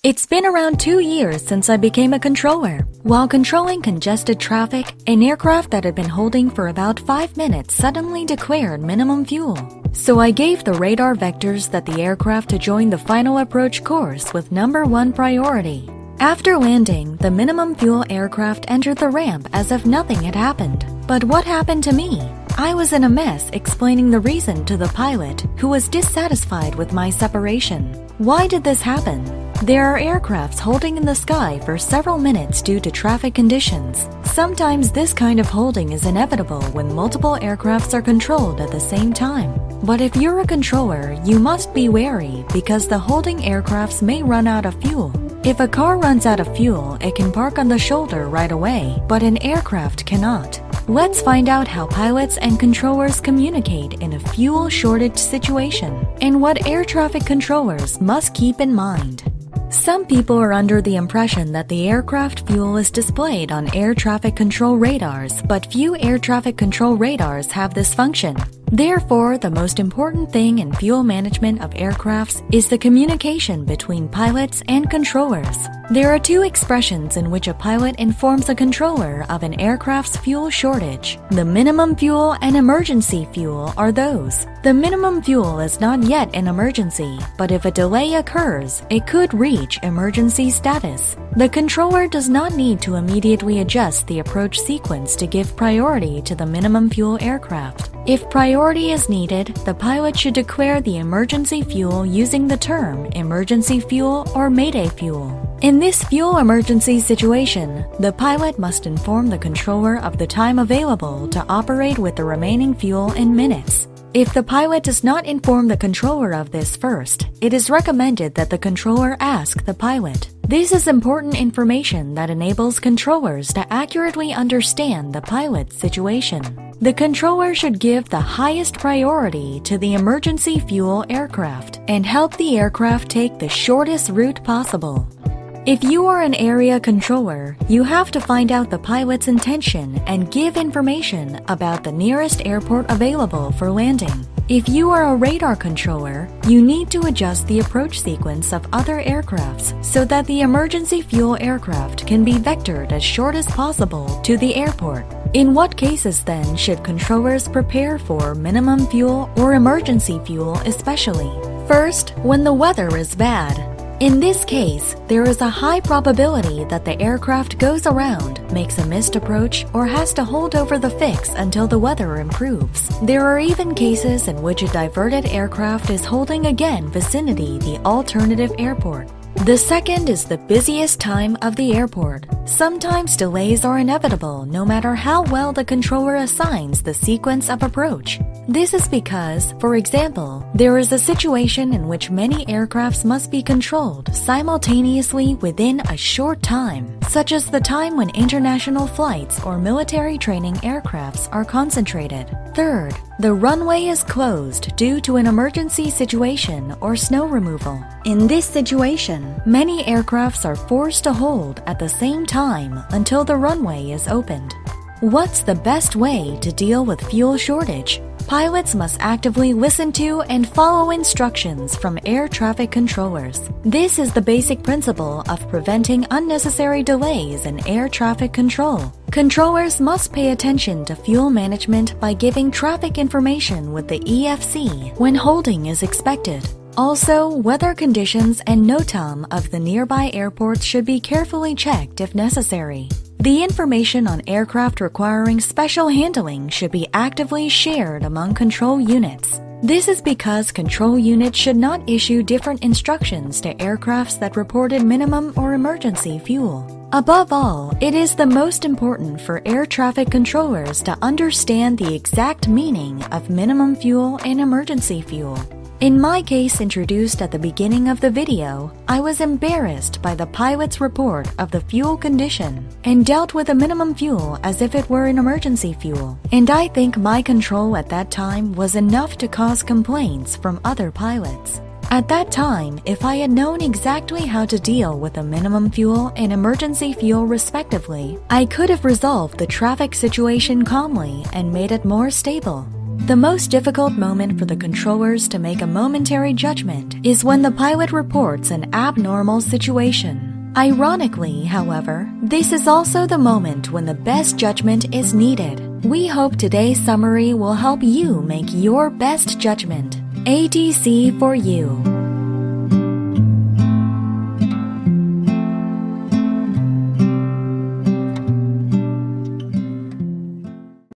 It's been around 2 years since I became a controller. While controlling congested traffic, an aircraft that had been holding for about 5 minutes suddenly declared minimum fuel. So I gave the radar vectors that the aircraft to join the final approach course with number 1 priority. After landing, the minimum fuel aircraft entered the ramp as if nothing had happened. But what happened to me? I was in a mess explaining the reason to the pilot, who was dissatisfied with my separation. Why did this happen? There are aircrafts holding in the sky for several minutes due to traffic conditions. Sometimes this kind of holding is inevitable when multiple aircrafts are controlled at the same time. But if you're a controller, you must be wary because the holding aircrafts may run out of fuel. If a car runs out of fuel, it can park on the shoulder right away, but an aircraft cannot. Let's find out how pilots and controllers communicate in a fuel shortage situation and what air traffic controllers must keep in mind. Some people are under the impression that the aircraft fuel is displayed on air traffic control radars, but few air traffic control radars have this function. Therefore, the most important thing in fuel management of aircrafts is the communication between pilots and controllers. There are 2 expressions in which a pilot informs a controller of an aircraft's fuel shortage. The minimum fuel and emergency fuel are those. The minimum fuel is not yet an emergency, but if a delay occurs, it could reach emergency status. The controller does not need to immediately adjust the approach sequence to give priority to the minimum fuel aircraft. If priority is needed, the pilot should declare the emergency fuel using the term emergency fuel or mayday fuel. In this fuel emergency situation, the pilot must inform the controller of the time available to operate with the remaining fuel in minutes. If the pilot does not inform the controller of this first, it is recommended that the controller ask the pilot. This is important information that enables controllers to accurately understand the pilot's situation. The controller should give the highest priority to the emergency fuel aircraft and help the aircraft take the shortest route possible. If you are an area controller, you have to find out the pilot's intention and give information about the nearest airport available for landing. If you are a radar controller, you need to adjust the approach sequence of other aircrafts so that the emergency fuel aircraft can be vectored as short as possible to the airport. In what cases then should controllers prepare for minimum fuel or emergency fuel especially? First, when the weather is bad. In this case, there is a high probability that the aircraft goes around, makes a missed approach, or has to hold over the fix until the weather improves. There are even cases in which a diverted aircraft is holding again vicinity the alternative airport. The second is the busiest time of the airport. Sometimes delays are inevitable no matter how well the controller assigns the sequence of approach. This is because, for example, there is a situation in which many aircrafts must be controlled simultaneously within a short time, such as the time when international flights or military training aircrafts are concentrated. Third, the runway is closed due to an emergency situation or snow removal. In this situation, many aircrafts are forced to hold at the same time until the runway is opened. What's the best way to deal with fuel shortage? Pilots must actively listen to and follow instructions from air traffic controllers. This is the basic principle of preventing unnecessary delays in air traffic control. Controllers must pay attention to fuel management by giving traffic information with the EFC when holding is expected. Also, weather conditions and NOTAM of the nearby airports should be carefully checked if necessary. The information on aircraft requiring special handling should be actively shared among control units. This is because control units should not issue different instructions to aircrafts that reported minimum or emergency fuel. Above all, it is the most important for air traffic controllers to understand the exact meaning of minimum fuel and emergency fuel. In my case introduced at the beginning of the video, I was embarrassed by the pilot's report of the fuel condition and dealt with the minimum fuel as if it were an emergency fuel. And I think my control at that time was enough to cause complaints from other pilots. At that time, if I had known exactly how to deal with the minimum fuel and emergency fuel respectively, I could have resolved the traffic situation calmly and made it more stable. The most difficult moment for the controllers to make a momentary judgment is when the pilot reports an abnormal situation. Ironically, however, this is also the moment when the best judgment is needed. We hope today's summary will help you make your best judgment. ATC for you.